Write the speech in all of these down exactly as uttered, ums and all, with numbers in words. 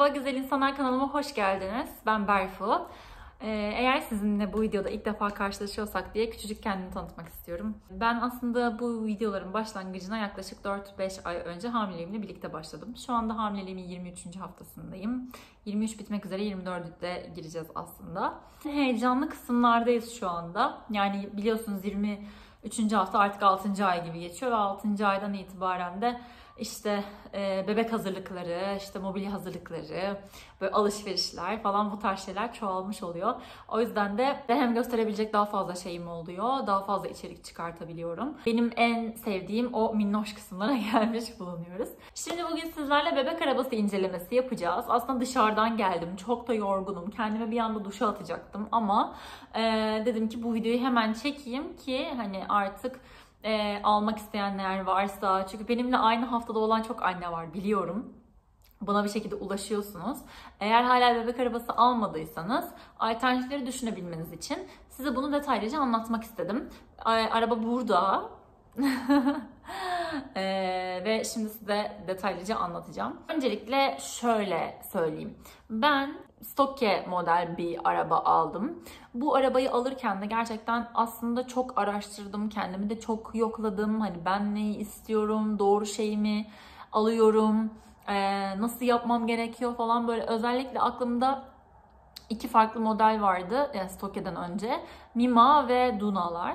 Merhaba güzel insanlar, kanalıma hoş geldiniz. Ben Berfu. Ee, eğer sizinle bu videoda ilk defa karşılaşıyorsak diye küçücük kendimi tanıtmak istiyorum. Ben aslında bu videoların başlangıcına yaklaşık dört beş ay önce hamileliğimle birlikte başladım. Şu anda hamileliğimin yirmi üçüncü haftasındayım. yirmi üç bitmek üzere yirmi dörde gireceğiz aslında. Heyecanlı kısımlardayız şu anda. Yani biliyorsunuz yirmi üçüncü hafta artık altıncı ay gibi geçiyor ve altıncı aydan itibaren de İşte e, bebek hazırlıkları, işte mobilya hazırlıkları, böyle alışverişler falan bu tarz şeyler çoğalmış oluyor. O yüzden de hem gösterebilecek daha fazla şeyim oluyor, daha fazla içerik çıkartabiliyorum. Benim en sevdiğim o minnoş kısımlara gelmiş bulunuyoruz. Şimdi bugün sizlerle bebek arabası incelemesi yapacağız. Aslında dışarıdan geldim, çok da yorgunum. Kendime bir anda duşa atacaktım ama e, dedim ki bu videoyu hemen çekeyim ki hani artık E, almak isteyenler varsa, çünkü benimle aynı haftada olan çok anne var biliyorum. Bana bir şekilde ulaşıyorsunuz. Eğer hala bebek arabası almadıysanız alternatifleri düşünebilmeniz için size bunu detaylıca anlatmak istedim. Araba burada. ee, ve şimdi size detaylıca anlatacağım. Öncelikle şöyle söyleyeyim. Ben Stokke model bir araba aldım. Bu arabayı alırken de gerçekten aslında çok araştırdım. Kendimi de çok yokladım. Hani ben neyi istiyorum, doğru şeyi mi alıyorum, ee, nasıl yapmam gerekiyor falan, böyle özellikle aklımda iki farklı model vardı yani Stokke'den önce. Mima ve Dunalar.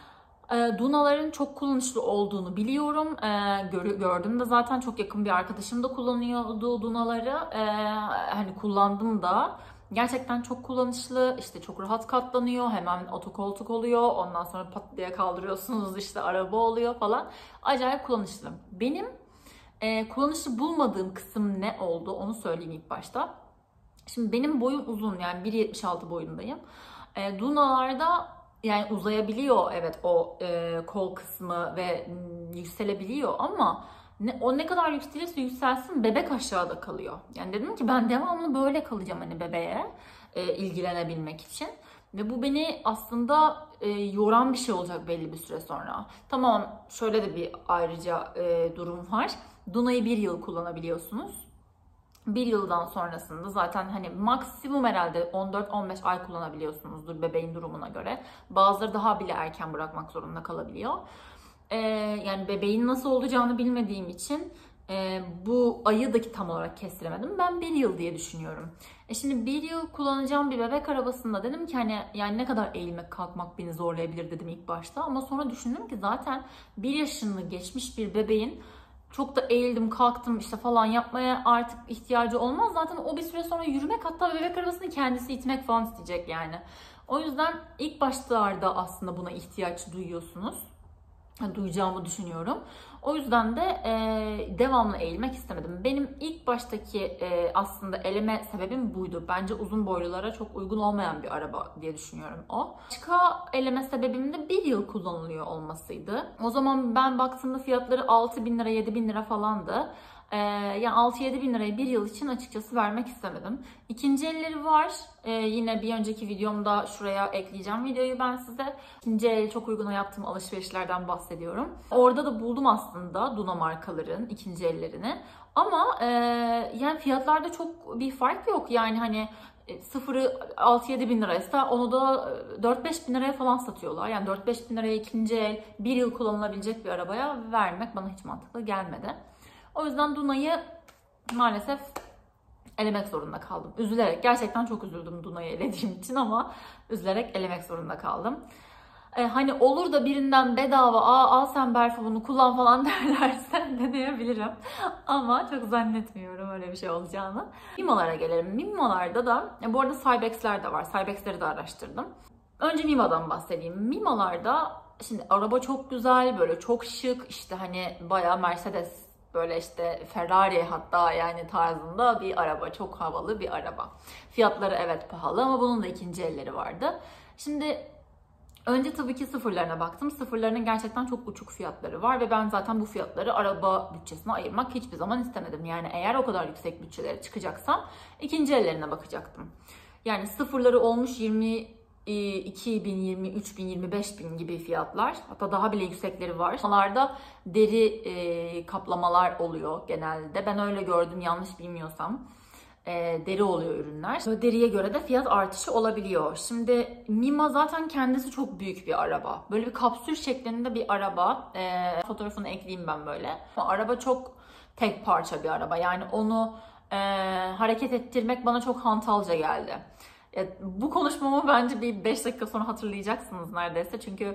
Dunaların çok kullanışlı olduğunu biliyorum. Gördüm de zaten, çok yakın bir arkadaşım da kullanıyordu Dunaları. Hani kullandım da. Gerçekten çok kullanışlı, işte çok rahat katlanıyor, hemen otokoltuk oluyor, ondan sonra pat diye kaldırıyorsunuz, işte araba oluyor falan. Acayip kullanışlı. Benim e, kullanışlı bulmadığım kısım ne oldu onu söyleyeyim ilk başta. Şimdi benim boyum uzun, yani bir yetmiş altı boyundayım. E, Dunalarda yani uzayabiliyor, evet, o e, kol kısmı ve m, yükselebiliyor ama ne, o ne kadar yükselirse yükselsin bebek aşağıda kalıyor. Yani dedim ki ben devamlı böyle kalacağım hani bebeğe e, ilgilenebilmek için. Ve bu beni aslında e, yoran bir şey olacak belli bir süre sonra. Tamam, şöyle de bir ayrıca e, durum var. Duna'yı bir yıl kullanabiliyorsunuz. Bir yıldan sonrasında zaten hani maksimum herhalde on dört on beş ay kullanabiliyorsunuzdur bebeğin durumuna göre. Bazıları daha bile erken bırakmak zorunda kalabiliyor. Ee, yani bebeğin nasıl olacağını bilmediğim için e, bu ayı da tam olarak kestiremedim. Ben bir yıl diye düşünüyorum. E şimdi bir yıl kullanacağım bir bebek arabasında dedim ki hani yani ne kadar eğilmek kalkmak beni zorlayabilir dedim ilk başta. Ama sonra düşündüm ki zaten bir yaşını geçmiş bir bebeğin çok da eğildim kalktım işte falan yapmaya artık ihtiyacı olmaz. Zaten o bir süre sonra yürümek, hatta bebek arabasını kendisi itmek falan isteyecek yani. O yüzden ilk başlarda aslında buna ihtiyaç duyuyorsunuz. Duyacağımı düşünüyorum. O yüzden de e, devamlı eğilmek istemedim. Benim ilk baştaki e, aslında eleme sebebim buydu. Bence uzun boylulara çok uygun olmayan bir araba diye düşünüyorum o. Başka eleme sebebim de bir yıl kullanılıyor olmasıydı. O zaman ben baktığımda fiyatları altı bin lira yedi bin lira falandı. Ee, yani altı yedi bin lirayı bir yıl için açıkçası vermek istemedim. İkinci elleri var. Ee, yine bir önceki videomda şuraya ekleyeceğim videoyu ben size. İkinci el çok uyguna yaptığım alışverişlerden bahsediyorum. Orada da buldum aslında Duna markaların ikinci ellerini. Ama e, yani fiyatlarda çok bir fark yok. Yani hani sıfırı altı yedi bin liraysa onu da dört beş bin liraya falan satıyorlar. Yani dört beş bin liraya ikinci el bir yıl kullanılabilecek bir arabaya vermek bana hiç mantıklı gelmedi. O yüzden Duna'yı maalesef elemek zorunda kaldım. Üzülerek, gerçekten çok üzüldüm Duna'yı elediğim için ama üzülerek elemek zorunda kaldım. Ee, hani olur da birinden bedava Aa, al sen Berfu bunu kullan falan derlerse deneyebilirim. Ama çok zannetmiyorum öyle bir şey olacağını. Mimalara gelelim. Mimalarda da, bu arada Cybex'ler de var. Cybex'leri de araştırdım. Önce Mima'dan bahsedeyim. Mima'larda şimdi araba çok güzel, böyle çok şık, işte hani bayağı Mercedes, böyle işte Ferrari hatta yani tarzında bir araba. Çok havalı bir araba. Fiyatları evet pahalı ama bunun da ikinci elleri vardı. Şimdi önce tabii ki sıfırlarına baktım. Sıfırlarının gerçekten çok uçuk fiyatları var ve ben zaten bu fiyatları araba bütçesine ayırmak hiçbir zaman istemedim. Yani eğer o kadar yüksek bütçelere çıkacaksam ikinci ellerine bakacaktım. Yani sıfırları olmuş yirmi iki bin, yirmi üç bin, yirmi beş bin gibi fiyatlar. Hatta daha bile yüksekleri var. Onlarda deri e, kaplamalar oluyor genelde. Ben öyle gördüm yanlış bilmiyorsam. e, deri oluyor ürünler. Böyle deriye göre de fiyat artışı olabiliyor. Şimdi Mima zaten kendisi çok büyük bir araba. Böyle bir kapsül şeklinde bir araba. E, fotoğrafını ekleyeyim ben böyle. Ama araba çok tek parça bir araba. Yani onu e, hareket ettirmek bana çok hantalca geldi. E, bu konuşmamı bence bir beş dakika sonra hatırlayacaksınız neredeyse. Çünkü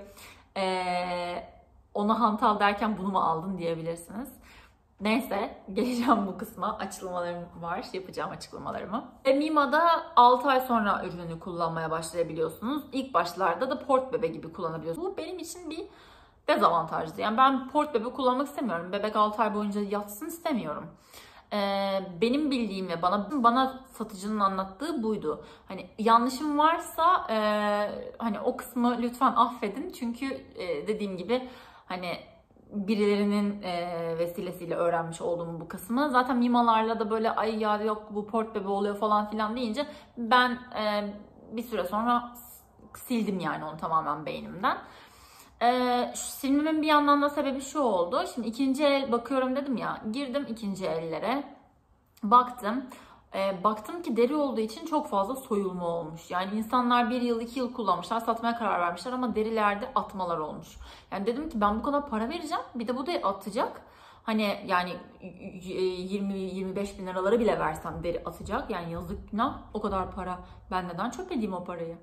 e, ona hantal derken bunu mu aldın diyebilirsiniz. Neyse, geleceğim bu kısma. Açıklamalarım var, yapacağım açıklamalarımı. Ve Mima'da altı ay sonra ürünü kullanmaya başlayabiliyorsunuz. İlk başlarda da port bebe gibi kullanabiliyorsunuz. Bu benim için bir dezavantajdı. Yani ben port bebe kullanmak istemiyorum. Bebek altı ay boyunca yatsın istemiyorum. Ee, benim bildiğim ve bana bana satıcının anlattığı buydu. Hani yanlışım varsa e, hani o kısmı lütfen affedin. Çünkü e, dediğim gibi hani birilerinin e, vesilesiyle öğrenmiş olduğum bu kısmı. Zaten Mimalarla da böyle ay ya yok bu port bebe oluyor falan filan deyince ben e, bir süre sonra sildim yani onu tamamen beynimden. E, silmemin bir yandan da sebebi şu oldu. Şimdi ikinci el bakıyorum dedim ya. Girdim ikinci ellere. Baktım. E, baktım ki deri olduğu için çok fazla soyulma olmuş. Yani insanlar bir yıl iki yıl kullanmışlar, satmaya karar vermişler ama derilerde atmalar olmuş. Yani dedim ki ben bu kadar para vereceğim, bir de bu da atacak. Hani yani yirmi yirmi beş bin liraları bile versem deri atacak. Yani yazık günah, o kadar para. Ben neden çöp edeyim o parayı?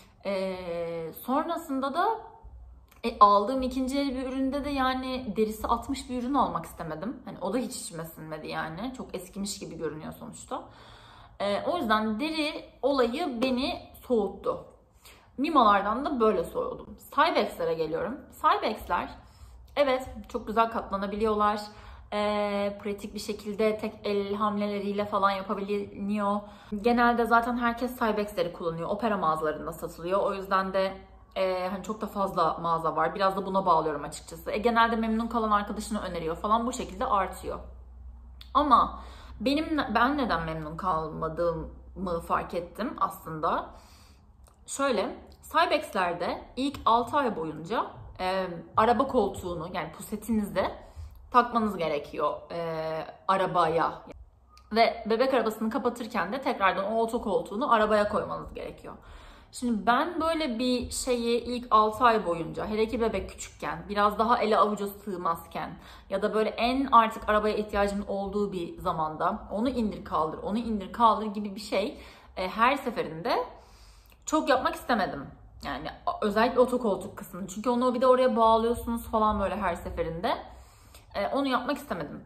E, sonrasında da e, aldığım ikinci el bir üründe de yani derisi atmış bir ürün almak istemedim. Hani o da hiç içime sinmedi yani. Çok eskimiş gibi görünüyor sonuçta. E, o yüzden deri olayı beni soğuttu. Mimalardan da böyle soğudum. Cybex'lere geliyorum. Cybex'ler evet çok güzel katlanabiliyorlar. E, pratik bir şekilde tek el hamleleriyle falan yapabiliyor. Genelde zaten herkes Cybex'leri kullanıyor. Opera mağazalarında satılıyor. O yüzden de Ee, hani çok da fazla mağaza var. Biraz da buna bağlıyorum açıkçası. E, genelde memnun kalan arkadaşını öneriyor falan, bu şekilde artıyor. Ama benim ben neden memnun kalmadığımı fark ettim aslında. Şöyle, Cybex'lerde ilk altı ay boyunca e, araba koltuğunu yani pusetinizde takmanız gerekiyor e, arabaya. Ve bebek arabasını kapatırken de tekrardan o otokoltuğunu arabaya koymanız gerekiyor. Şimdi ben böyle bir şeyi ilk altı ay boyunca, hele ki bebek küçükken, biraz daha ele avuca sığmazken ya da böyle en artık arabaya ihtiyacım olduğu bir zamanda onu indir kaldır, onu indir kaldır gibi bir şey e, her seferinde çok yapmak istemedim. Yani özellikle otokoltuk kısmını. Çünkü onu bir de oraya bağlıyorsunuz falan böyle her seferinde. E, onu yapmak istemedim.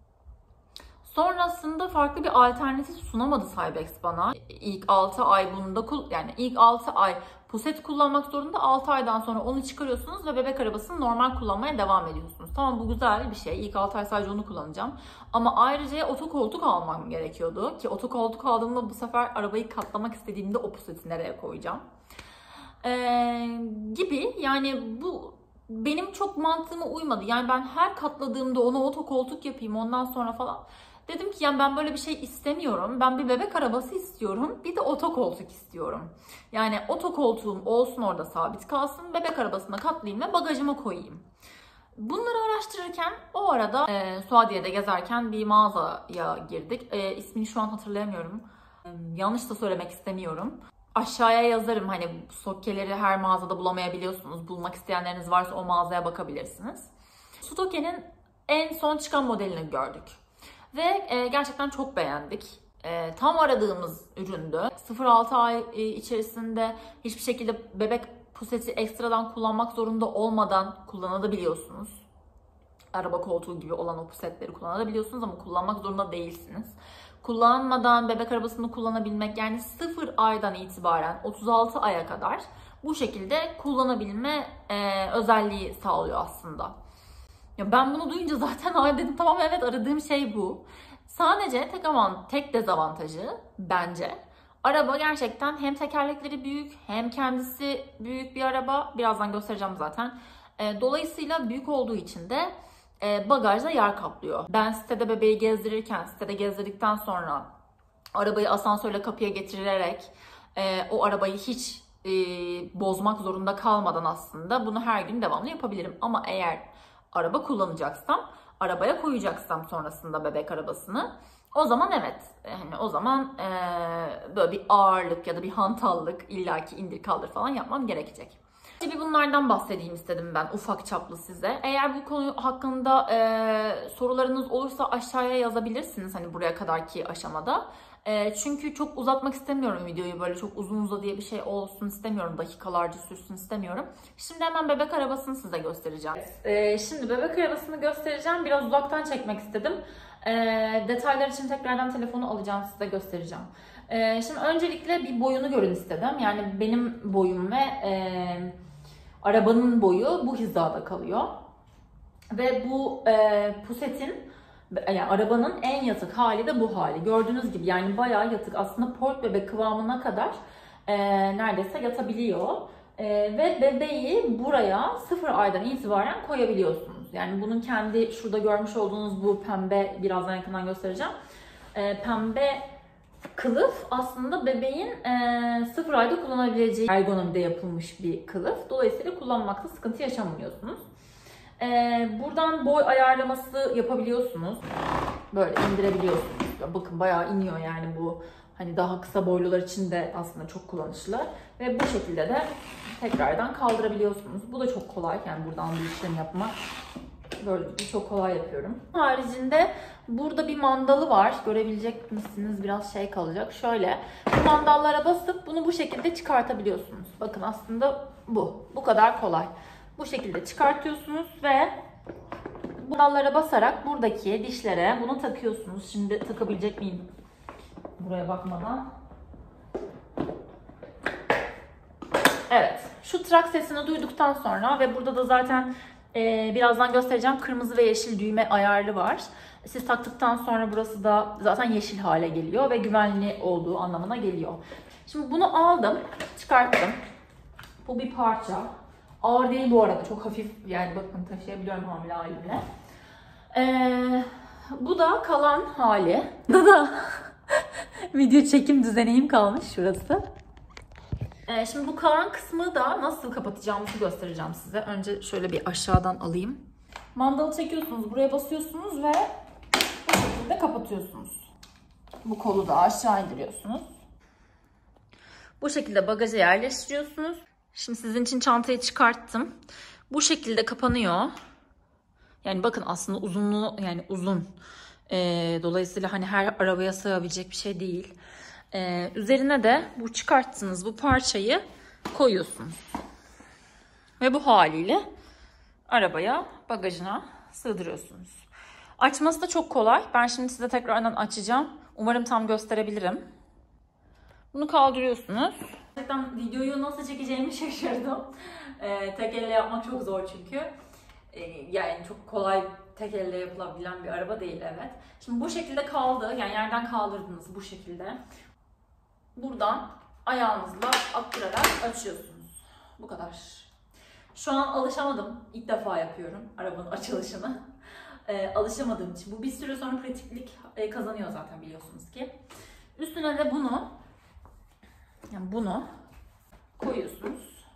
Sonrasında farklı bir alternatif sunamadı Cybex bana. İlk altı ay bunda yani ilk altı ay puset kullanmak zorunda. altı aydan sonra onu çıkarıyorsunuz ve bebek arabasını normal kullanmaya devam ediyorsunuz. Tamam, bu güzel bir şey. İlk altı ay sadece onu kullanacağım. Ama ayrıca otokoltuk almam gerekiyordu. Ki otokoltuk aldığımda bu sefer arabayı katlamak istediğimde o puseti nereye koyacağım? Ee, gibi yani bu benim çok mantığıma uymadı. Yani ben her katladığımda ona otokoltuk yapayım ondan sonra falan. Dedim ki yani ben böyle bir şey istemiyorum. Ben bir bebek arabası istiyorum. Bir de otokoltuk istiyorum. Yani otokoltuğum olsun orada sabit kalsın. Bebek arabasına katlayayım ve bagajıma koyayım. Bunları araştırırken o arada e, Suadiye'de gezerken bir mağazaya girdik. E, ismini şu an hatırlayamıyorum. E, yanlış da söylemek istemiyorum. Aşağıya yazarım, hani stokkeleri her mağazada bulamayabiliyorsunuz. Bulmak isteyenleriniz varsa o mağazaya bakabilirsiniz. Stokke'nin en son çıkan modelini gördük. Ve e, gerçekten çok beğendik. E, tam aradığımız üründü. sıfır altı ay e, içerisinde hiçbir şekilde bebek puseti ekstradan kullanmak zorunda olmadan kullanabiliyorsunuz. Araba koltuğu gibi olan o pusetleri kullanabiliyorsunuz ama kullanmak zorunda değilsiniz. Kullanmadan bebek arabasını kullanabilmek, yani sıfır aydan itibaren otuz altı aya kadar bu şekilde kullanabilme e, özelliği sağlıyor aslında. Ya ben bunu duyunca zaten ay dedim, tamam evet aradığım şey bu. Sadece tek avant, tek dezavantajı bence araba gerçekten hem tekerlekleri büyük hem kendisi büyük bir araba. Birazdan göstereceğim zaten. E, dolayısıyla büyük olduğu için de e, bagajda yer kaplıyor. Ben sitede bebeği gezdirirken, sitede gezdirdikten sonra arabayı asansörle kapıya getirerek e, o arabayı hiç e, bozmak zorunda kalmadan aslında bunu her gün devamlı yapabilirim. Ama eğer araba kullanacaksam, arabaya koyacaksam sonrasında bebek arabasını, O zaman evet, yani o zaman e, böyle bir ağırlık ya da bir hantallık, illaki indir kaldır falan yapmam gerekecek. Bir bunlardan bahsedeyim istedim ben ufak çaplı size. Eğer bu konu hakkında e, sorularınız olursa aşağıya yazabilirsiniz, hani buraya kadarki aşamada. E, çünkü çok uzatmak istemiyorum videoyu, böyle çok uzun uza diye bir şey olsun istemiyorum, dakikalarca sürsün istemiyorum. Şimdi hemen bebek arabasını size göstereceğim. E, şimdi bebek arabasını göstereceğim, biraz uzaktan çekmek istedim. E, detaylar için tekrardan telefonu alacağım, size göstereceğim. E, şimdi öncelikle bir boyunu görün istedim. Yani benim boyum ve e, arabanın boyu bu hizada kalıyor. Ve bu e, pusetin, yani arabanın en yatık hali de bu hali. Gördüğünüz gibi yani bayağı yatık. Aslında port bebek kıvamına kadar e, neredeyse yatabiliyor. E, ve bebeği buraya sıfır aydan itibaren koyabiliyorsunuz. Yani bunun kendi şurada görmüş olduğunuz bu pembe, birazdan yakından göstereceğim. E, pembe kılıf aslında bebeğin e, sıfır ayda kullanabileceği ergonomide yapılmış bir kılıf. Dolayısıyla kullanmakta sıkıntı yaşamıyorsunuz. E, buradan boy ayarlaması yapabiliyorsunuz. Böyle indirebiliyorsunuz. Bakın bayağı iniyor yani bu. Hani daha kısa boylular için de aslında çok kullanışlı. Ve bu şekilde de tekrardan kaldırabiliyorsunuz. Bu da çok kolay. Yani buradan bir işlem yapmak. Böyle çok kolay yapıyorum. Haricinde burada bir mandalı var. Görebilecek misiniz? Biraz şey kalacak. Şöyle bu mandallara basıp bunu bu şekilde çıkartabiliyorsunuz. Bakın aslında bu. Bu kadar kolay. Bu şekilde çıkartıyorsunuz ve bu mandallara basarak buradaki dişlere bunu takıyorsunuz. Şimdi takabilecek miyim? Buraya bakmadan. Evet. Şu trak sesini duyduktan sonra ve burada da zaten Ee, birazdan göstereceğim, kırmızı ve yeşil düğme ayarlı var. Siz taktıktan sonra burası da zaten yeşil hale geliyor ve güvenli olduğu anlamına geliyor. Şimdi bunu aldım, çıkarttım. Bu bir parça. Ağır değil bu arada, çok hafif, yani bakın taşıyabiliyorum hamile halimle. Ee, bu da kalan hali. Da da video çekim düzeneyim kalmış şurası. Ee, şimdi bu kalan kısmı da nasıl kapatacağımızı göstereceğim size. Önce şöyle bir aşağıdan alayım. Mandalı çekiyorsunuz, buraya basıyorsunuz ve bu şekilde kapatıyorsunuz. Bu kolu da aşağı indiriyorsunuz. Bu şekilde bagaja yerleştiriyorsunuz. Şimdi sizin için çantayı çıkarttım. Bu şekilde kapanıyor. Yani bakın aslında uzunluğu, yani uzun. Ee, dolayısıyla hani her arabaya sığabilecek bir şey değil. Ee, üzerine de bu çıkarttığınız bu parçayı koyuyorsunuz. Ve bu haliyle arabaya, bagajına sığdırıyorsunuz. Açması da çok kolay. Ben şimdi size tekrardan açacağım. Umarım tam gösterebilirim. Bunu kaldırıyorsunuz. Gerçekten videoyu nasıl çekeceğimi şaşırdım. Ee, tek elle yapmak çok zor çünkü. Ee, yani çok kolay tek elle yapılabilen bir araba değil, evet. Şimdi bu şekilde kaldı. Yani yerden kaldırdınız bu şekilde. Buradan ayağınızla attırarak açıyorsunuz. Bu kadar. Şu an alışamadım. İlk defa yapıyorum arabanın açılışını. Ee, alışamadığım için. Bu bir süre sonra pratiklik e, kazanıyor zaten, biliyorsunuz ki. Üstüne de bunu, yani bunu koyuyorsunuz.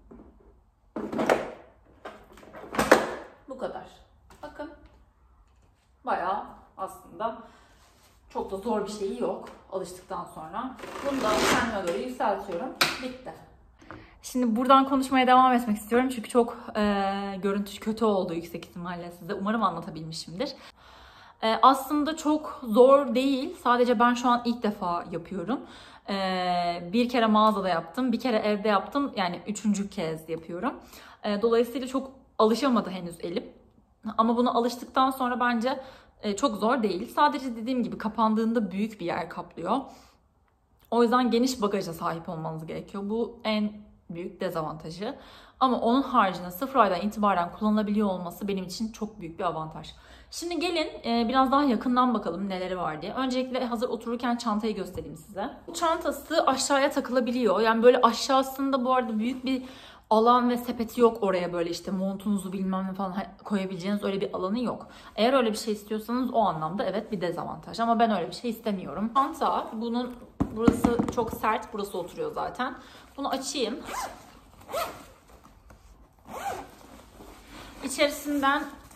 Bu kadar. Bakın. Bayağı aslında çok da zor bir şeyi yok alıştıktan sonra. Bunu da kendime göre yükseltiyorum. Bitti. Şimdi buradan konuşmaya devam etmek istiyorum. Çünkü çok e, görüntü kötü oldu yüksek ihtimalle size. Umarım anlatabilmişimdir. E, aslında çok zor değil. Sadece ben şu an ilk defa yapıyorum. E, bir kere mağazada yaptım. Bir kere evde yaptım. Yani üçüncü kez yapıyorum. E, dolayısıyla çok alışamadı henüz elim. Ama buna alıştıktan sonra bence çok zor değil. Sadece dediğim gibi kapandığında büyük bir yer kaplıyor. O yüzden geniş bagaja sahip olmanız gerekiyor. Bu en büyük dezavantajı. Ama onun haricinde sıfır aydan itibaren kullanılabiliyor olması benim için çok büyük bir avantaj. Şimdi gelin biraz daha yakından bakalım neleri var diye. Öncelikle hazır otururken çantayı göstereyim size. Bu çantası aşağıya takılabiliyor. Yani böyle aşağısında bu arada büyük bir alan ve sepeti yok oraya, böyle işte montunuzu bilmem ne falan koyabileceğiniz öyle bir alanı yok. Eğer öyle bir şey istiyorsanız o anlamda evet bir dezavantaj, ama ben öyle bir şey istemiyorum. Çanta, bunun burası çok sert, burası oturuyor zaten. Bunu açayım. İçerisinden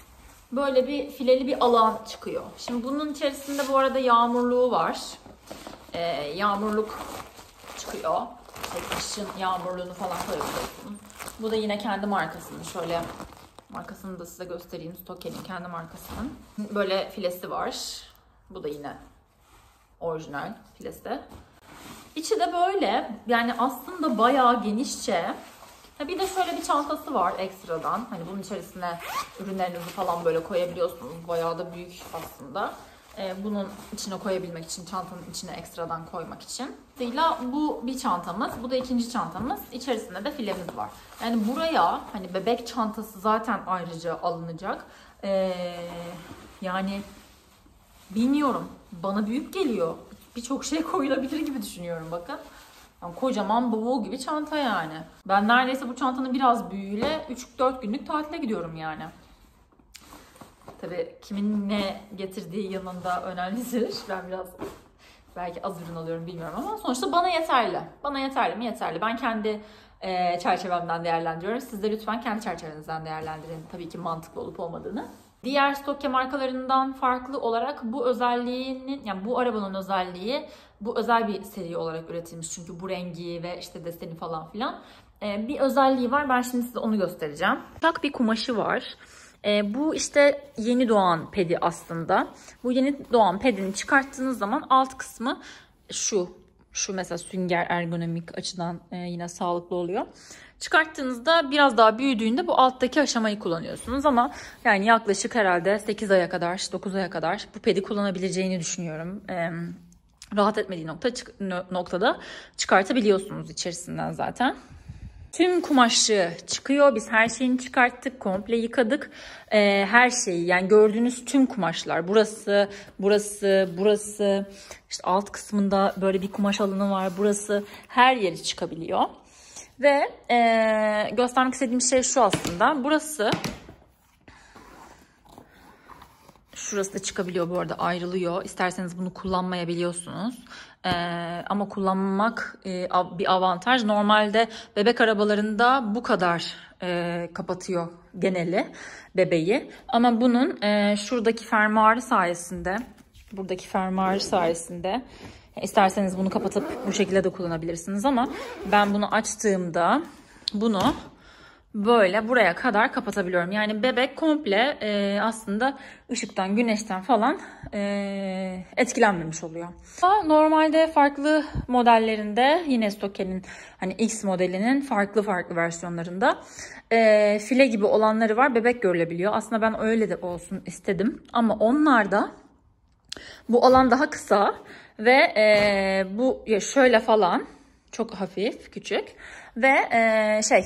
böyle bir fileli bir alan çıkıyor. Şimdi bunun içerisinde bu arada yağmurluğu var. Ee, yağmurluk çıkıyor. Kışın yağmurluğunu falan koyabiliyorsunuz. Bu da yine kendi markasının. Şöyle markasını da size göstereyim. Stokkel'in kendi markasının. Böyle filesi var. Bu da yine orijinal filesi. İçi de böyle. Yani aslında bayağı genişçe. Bir de şöyle bir çantası var ekstradan. Hani bunun içerisine ürünlerinizi falan böyle koyabiliyorsunuz. Bayağı da büyük aslında. Ee, bunun içine koyabilmek için, çantanın içine ekstradan koymak için. Dolayısıyla bu bir çantamız, bu da ikinci çantamız. İçerisinde de filemiz var. Yani buraya hani bebek çantası zaten ayrıca alınacak. Ee, yani bilmiyorum, bana büyük geliyor. Birçok şey koyulabilir gibi düşünüyorum bakın. Yani kocaman bavul gibi çanta yani. Ben neredeyse bu çantanın biraz büyüğüyle üç dört günlük tatile gidiyorum yani. Tabii kimin ne getirdiği yanında önemlidir. Ben biraz belki az ürün alıyorum bilmiyorum ama sonuçta bana yeterli. Bana yeterli mi? Yeterli. Ben kendi e, çerçevemden değerlendiriyorum. Siz de lütfen kendi çerçevenizden değerlendirin. Tabii ki mantıklı olup olmadığını. Diğer Stokke markalarından farklı olarak bu özelliğinin, yani bu arabanın özelliği bu özel bir seri olarak üretilmiş. Çünkü bu rengi ve işte deseni falan filan ee, bir özelliği var. Ben şimdi size onu göstereceğim. Çak bir kumaşı var. Ee, bu işte yeni doğan pedi aslında. Bu yeni doğan pedini çıkarttığınız zaman alt kısmı şu. Şu mesela sünger ergonomik açıdan e, yine sağlıklı oluyor. Çıkarttığınızda biraz daha büyüdüğünde bu alttaki aşamayı kullanıyorsunuz ama yani yaklaşık herhalde sekiz aya kadar, dokuz aya kadar bu pedi kullanabileceğini düşünüyorum. Ee, rahat etmediği nokta, noktada çıkartabiliyorsunuz içerisinden zaten. Tüm kumaşı çıkıyor. Biz her şeyini çıkarttık. Komple yıkadık. Ee, her şeyi yani gördüğünüz tüm kumaşlar. Burası, burası, burası. İşte alt kısmında böyle bir kumaş alanı var. Burası her yeri çıkabiliyor. Ve e, göstermek istediğim şey şu aslında. Burası, şurası da çıkabiliyor bu arada, ayrılıyor. İsterseniz bunu kullanmayabiliyorsunuz. Ee, ama kullanmak e, bir avantaj. Normalde bebek arabalarında bu kadar e, kapatıyor geneli bebeği. Ama bunun e, şuradaki fermuarı sayesinde, buradaki fermuarı sayesinde isterseniz bunu kapatıp bu şekilde de kullanabilirsiniz. Ama ben bunu açtığımda bunu böyle buraya kadar kapatabiliyorum. Yani bebek komple e, aslında ışıktan, güneşten falan e, etkilenmemiş oluyor. Normalde farklı modellerinde, yine Stokkel'in hani X modelinin farklı farklı versiyonlarında e, file gibi olanları var. Bebek görülebiliyor. Aslında ben öyle de olsun istedim. Ama onlarda bu alan daha kısa ve e, bu ya şöyle falan çok hafif, küçük ve e, şey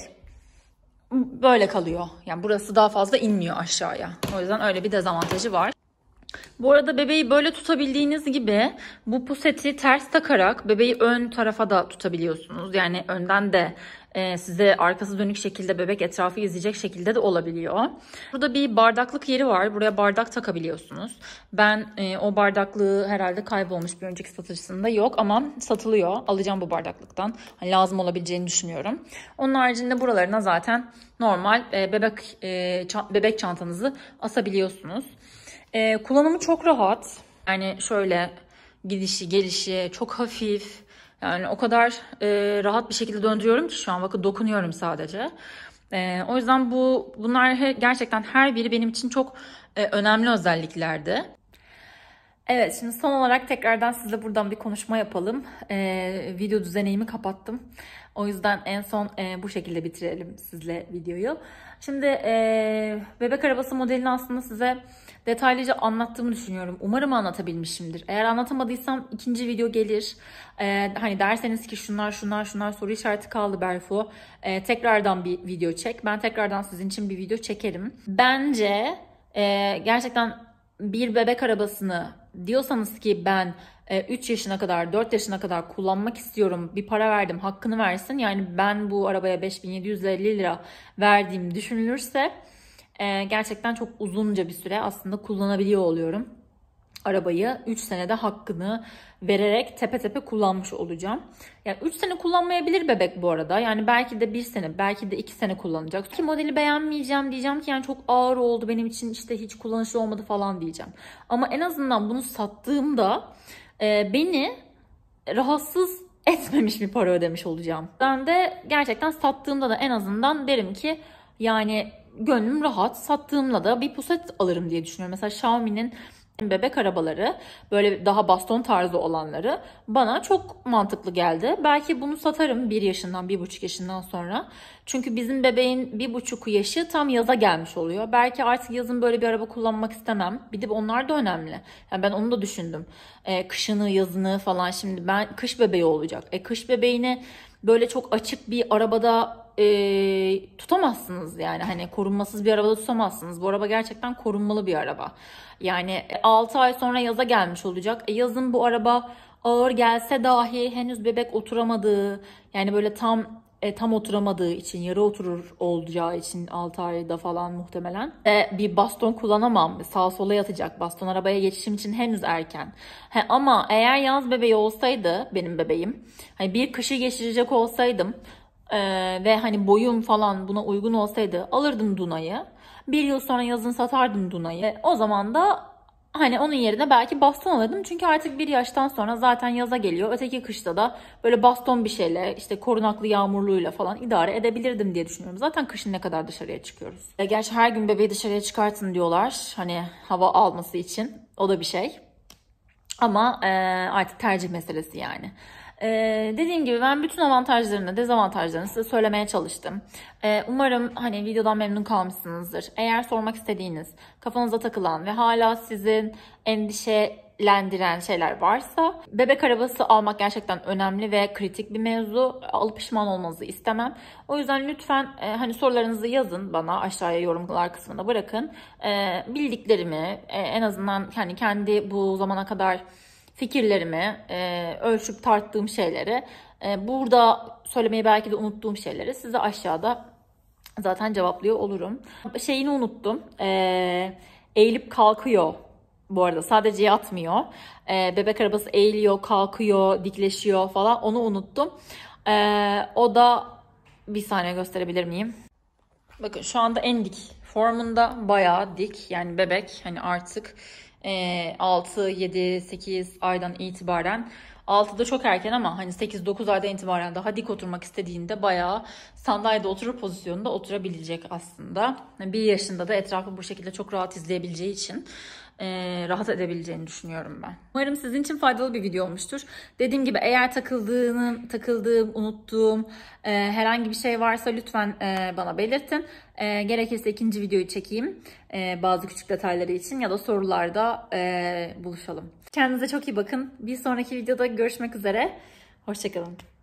böyle kalıyor. Yani burası daha fazla inmiyor aşağıya. O yüzden öyle bir dezavantajı var. Bu arada bebeği böyle tutabildiğiniz gibi bu puseti ters takarak bebeği ön tarafa da tutabiliyorsunuz. Yani önden de e, size arkası dönük şekilde bebek etrafı izleyecek şekilde de olabiliyor. Burada bir bardaklık yeri var. Buraya bardak takabiliyorsunuz. Ben e, o bardaklığı herhalde kaybolmuş, bir önceki satıcısında yok ama satılıyor. Alacağım bu bardaklıktan. Hani lazım olabileceğini düşünüyorum. Onun haricinde buralarına zaten normal e, bebek e, ça bebek çantanızı asabiliyorsunuz. Ee, kullanımı çok rahat. Yani şöyle gidişi gelişi çok hafif. Yani o kadar e, rahat bir şekilde döndürüyorum ki şu an bakın dokunuyorum sadece. E, o yüzden bu bunlar he, gerçekten her biri benim için çok e, önemli özelliklerdi. Evet, şimdi son olarak tekrardan sizle buradan bir konuşma yapalım. Ee, video düzenimi kapattım. O yüzden en son e, bu şekilde bitirelim sizle videoyu. Şimdi e, bebek arabası modelini aslında size detaylıca anlattığımı düşünüyorum. Umarım anlatabilmişimdir. Eğer anlatamadıysam ikinci video gelir. Ee, hani derseniz ki şunlar şunlar şunlar soru işareti kaldı Berfu. Ee, tekrardan bir video çek. Ben tekrardan sizin için bir video çekerim. Bence e, gerçekten bir bebek arabasını diyorsanız ki ben üç yaşına kadar, dört yaşına kadar kullanmak istiyorum, bir para verdim, hakkını versin. Yani ben bu arabaya beş bin yedi yüz elli lira verdiğim düşünülürse gerçekten çok uzunca bir süre aslında kullanabiliyor oluyorum. arabayı üç senede hakkını vererek tepe tepe kullanmış olacağım. Yani üç sene kullanmayabilir bebek bu arada. Yani belki de bir sene, belki de iki sene kullanacak. Ki modeli beğenmeyeceğim, diyeceğim ki yani çok ağır oldu benim için, işte hiç kullanışlı olmadı falan diyeceğim. Ama en azından bunu sattığımda e, beni rahatsız etmemiş bir para ödemiş olacağım. Ben de gerçekten sattığımda da en azından derim ki yani gönlüm rahat. Sattığımda da bir puset alırım diye düşünüyorum. Mesela Xiaomi'nin bebek arabaları, böyle daha baston tarzı olanları bana çok mantıklı geldi. Belki bunu satarım bir yaşından, bir buçuk yaşından sonra. Çünkü bizim bebeğin bir buçuk yaşı tam yaza gelmiş oluyor. Belki artık yazın böyle bir araba kullanmak istemem. Bir de onlar da önemli. Yani ben onu da düşündüm. Ee, kışını, yazını falan, şimdi ben kış bebeği olacak. E, kış bebeğini böyle çok açık bir arabada e, tutamazsınız yani. Hani korunmasız bir arabada tutamazsınız. Bu araba gerçekten korunmalı bir araba. Yani altı ay sonra yaza gelmiş olacak. E, yazın bu araba ağır gelse dahi henüz bebek oturamadığı, yani böyle tam e, tam oturamadığı için, yarı oturur olacağı için altı ayda falan muhtemelen e, bir baston kullanamam. Sağa sola yatacak. Baston arabaya geçişim için henüz erken. He, ama eğer yaz bebeği olsaydı benim bebeğim, hani bir kışı geçirecek olsaydım e, ve hani boyum falan buna uygun olsaydı alırdım Duna'yı. Bir yıl sonra yazın satardım Duna'yı. O zaman da hani onun yerine belki baston alırdım. Çünkü artık bir yaştan sonra zaten yaza geliyor. Öteki kışta da böyle baston bir şeyle, işte korunaklı yağmurluğuyla falan idare edebilirdim diye düşünüyorum. Zaten kışın ne kadar dışarıya çıkıyoruz. E gerçi her gün bebeği dışarıya çıkartın diyorlar. Hani hava alması için. O da bir şey. Ama e, artık tercih meselesi yani. Ee, dediğim gibi ben bütün avantajlarını, dezavantajlarını size söylemeye çalıştım. Ee, umarım hani videodan memnun kalmışsınızdır. Eğer sormak istediğiniz, kafanıza takılan ve hala sizin endişelendiren şeyler varsa, bebek arabası almak gerçekten önemli ve kritik bir mevzu. Alıp pişman olmanızı istemem. O yüzden lütfen e, hani sorularınızı yazın bana, aşağıya yorumlar kısmına bırakın. E, bildiklerimi e, en azından hani kendi bu zamana kadar fikirlerimi, e, ölçüp tarttığım şeyleri, e, burada söylemeyi belki de unuttuğum şeyleri size aşağıda zaten cevaplıyor olurum. Şeyini unuttum. E, eğilip kalkıyor. Bu arada sadece yatmıyor. E, bebek arabası eğiliyor, kalkıyor, dikleşiyor falan. Onu unuttum. E, o da bir saniye gösterebilir miyim? Bakın şu anda en dik formunda, bayağı dik. Yani bebek hani artık altı, yedi, sekiz aydan itibaren, altıda çok erken ama hani sekiz dokuz aydan itibaren daha dik oturmak istediğinde bayağı sandalyede oturur pozisyonunda oturabilecek aslında. Bir yaşında da etrafı bu şekilde çok rahat izleyebileceği için e, rahat edebileceğini düşünüyorum ben. Umarım sizin için faydalı bir video olmuştur. Dediğim gibi eğer takıldığım, takıldığım, unuttuğum e, herhangi bir şey varsa lütfen e, bana belirtin. E, gerekirse ikinci videoyu çekeyim e, bazı küçük detayları için, ya da sorularda e, buluşalım. Kendinize çok iyi bakın. Bir sonraki videoda görüşmek üzere. Hoşçakalın.